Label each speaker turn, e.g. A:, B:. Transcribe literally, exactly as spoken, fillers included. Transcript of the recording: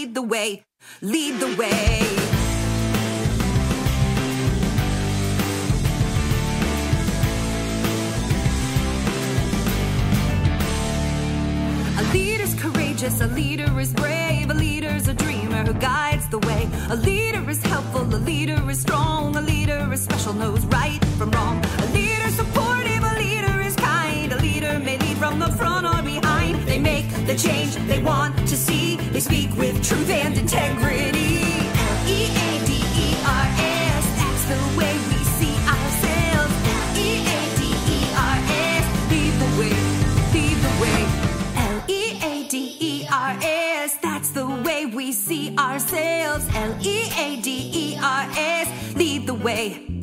A: lead the way, lead the way. A leader's courageous, a leader is brave, a leader's a dreamer who guides the way. A leader is helpful, a leader is strong, a leader is special, knows right from wrong. A leader supportive, a leader is kind, a leader may lead from the front or behind. They make the change they want to see, they speak with truth and integrity. L E A D E R S, that's the way we see ourselves. L E A D E R S, lead the way, lead the way. L E A D E R S, that's the way we see ourselves. L E A D E R S, lead the way.